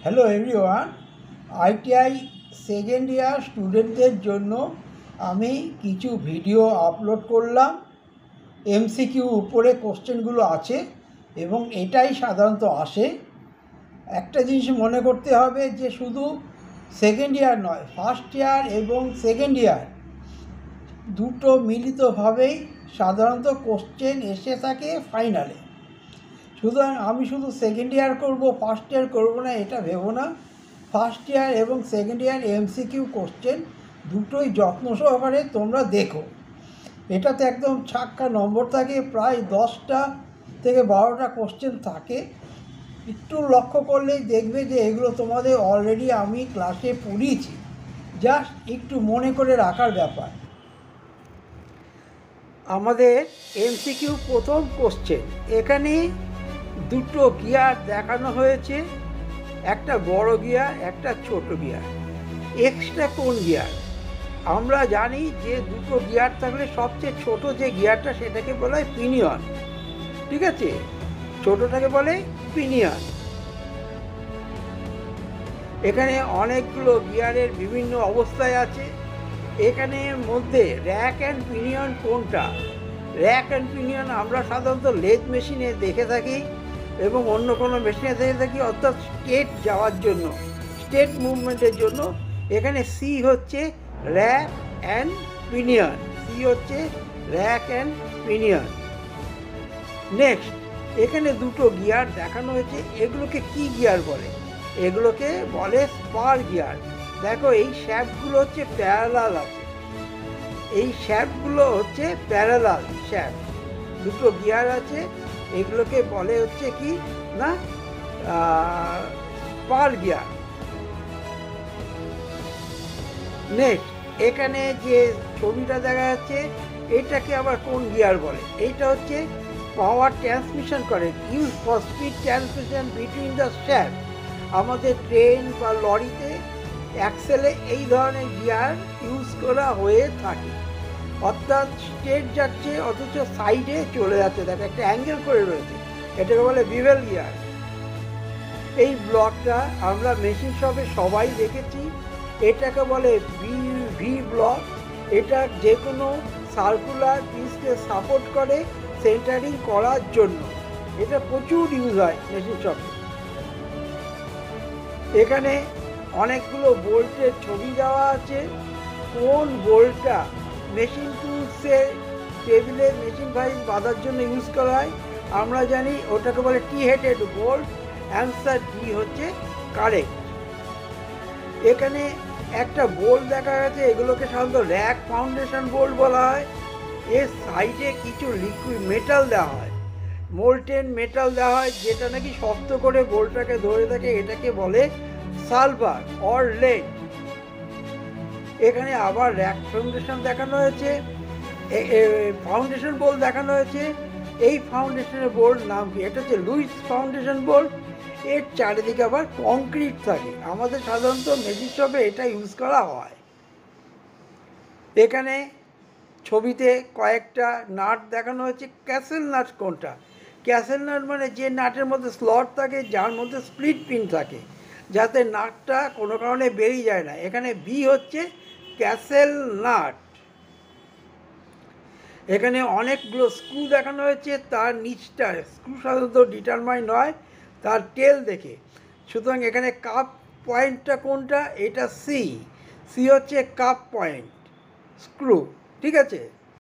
Hello everyone, ITI second year স্টুডেন্টদের জন্য আমি কিছু ভিডিও আপলোড করলাম। এমসিকিউ উপরে কোশ্চেনগুলো আছে এবং এটাই সাধারণত আসে। একটা জিনিস মনে করতে হবে যে শুধু সেকেন্ড ইয়ার নয়, ফার্স্ট ইয়ার এবং সেকেন্ড ইয়ার দুটো মিলিতভাবেই সাধারণত কোশ্চেন এসে থাকে ফাইনালে। সুতরাং আমি শুধু সেকেন্ড ইয়ার করব, ফার্স্ট ইয়ার করব না, এটা ভেবো না। ফার্স্ট ইয়ার এবং সেকেন্ড ইয়ার এমসিকিউ কোশ্চেন দুটোই যত্ন সহকারে তোমরা দেখো। এটাতে একদম ছাক্কা নম্বর থাকে, প্রায় 10টা থেকে 12টা কোশ্চেন থাকে। একটু লক্ষ্য করলেই দেখবে যে এগুলো তোমাদের অলরেডি আমি ক্লাসে পড়িয়েছি, জাস্ট একটু মনে করে রাখার ব্যাপার। আমাদের এমসিকিউ প্রথম কোশ্চেন, এখানে দুটো গিয়ার দেখানো হয়েছে, একটা বড় গিয়ার, একটা ছোট গিয়ার। এক্সট্রা কোন গিয়ার? আমরা জানি যে দুটো গিয়ার থাকলে সবচেয়ে ছোট যে গিয়ারটা সেটাকে বলা হয় পিনিয়ন, ঠিক আছে? ছোটটাকে বলে পিনিয়ন। এখানে অনেকগুলো গিয়ারের বিভিন্ন অবস্থায় আছে। এখানে মধ্যে র্যাক অ্যান্ড পিনিয়ন কোনটা? র্যাক অ্যান্ড পিনিয়ন আমরা সাধারণত লেথ মেশিনে দেখে থাকি এবং অন্য কোনো মেশিনে দেখে থাকি, অর্থাৎ স্টেট যাওয়ার জন্য, স্টেট মুভমেন্টের জন্য। এখানে সি হচ্ছে র্যাক অ্যান্ড পিনিয়ন, সি হচ্ছে র্যাক অ্যান্ড পিনিয়ন। নেক্সট, এখানে দুটো গিয়ার দেখানো হয়েছে, এগুলোকে কি গিয়ার বলে? এগুলোকে বলে স্পার গিয়ার। দেখো এই শ্যাফটগুলো হচ্ছে প্যারালাল আছে, এই শ্যাফটগুলো হচ্ছে প্যারালাল শ্যাফট, দুটো গিয়ার আছে, এগুলোকে বলে হচ্ছে কি না স্পার গিয়ার। নেক্সট, এখানে যে ছবিটা দেখা যাচ্ছে এটাকে আবার কোন গিয়ার বলে? এইটা হচ্ছে পাওয়ার ট্রান্সমিশন করে, use for speed transmission between the shaft. আমাদের ট্রেন বা লরিতে অ্যাক্সেলে এই ধরনের গিয়ার ইউজ করা হয়ে থাকে, অর্থাৎ স্ট্রেট যাচ্ছে অথচ সাইডে চলে যাচ্ছে, দেখো একটা অ্যাঙ্গেল করে রয়েছে, এটাকে বলে বিভেল গিয়ার। এই ব্লকটা আমরা মেশিন শপে সবাই দেখেছি, এটাকে বলে ভি ব্লক। এটা যে কোনো সার্কুলার পিসকে সাপোর্ট করে সেন্টারিং করার জন্য, এটা প্রচুর ইউজ হয় মেশিন শপে। এখানে অনেকগুলো বোল্টের ছবি দেওয়া আছে, কোন বোল্টটা মেশিন টুলসে টেবিলে মেশিন ভাইজ বাঁধার জন্য ইউজ করা হয়? আমরা জানি ওটাকে বলে T headed bolt. Answer D হচ্ছে কারেক্ট। এখানে একটা বোল্ট দেখা গেছে, এগুলোকে সাধারণত র্যাক ফাউন্ডেশন বোল্ট বলা হয়। এর সাইডে কিছু লিকুইড মেটাল দেওয়া হয়, মোল্টেন মেটাল দেওয়া হয়, যেটা নাকি শক্ত করে বোল্টটাকে ধরে থাকে, এটাকে বলে সালভার অর লেড। এখানে আবার র্যাক ফাউন্ডেশন দেখানো হয়েছে, ফাউন্ডেশন বোল্ট দেখানো হয়েছে। এই ফাউন্ডেশনের বোল্ট নাম কি? এটা হচ্ছে লুইস ফাউন্ডেশন বোল্ট। এর চারিদিকে আবার কংক্রিট থাকে, আমাদের সাধারণত মেশিন শপে এটা ইউজ করা হয়। এখানে ছবিতে কয়েকটা নাট দেখানো হয়েছে। ক্যাসেল নাট কোনটা? ক্যাসেল নাট মানে যে নাটের মধ্যে স্লট থাকে, যার মধ্যে স্প্লিট পিন থাকে, যাতে নাটটা কোনো কারণে বেরিয়ে যায় না। এখানে বি হচ্ছে ক্যাসেল নাট। এখানে অনেকগুলো স্ক্রু দেখানো হয়েছে, তার নিচটা স্ক্রু সাধারণত ডিটারমাইন হয় তার টেল দেখে। সুতরাং এখানে কাপ পয়েন্টটা কোনটা? এটা সি, সি হচ্ছে কাপ পয়েন্ট স্ক্রু, ঠিক আছে।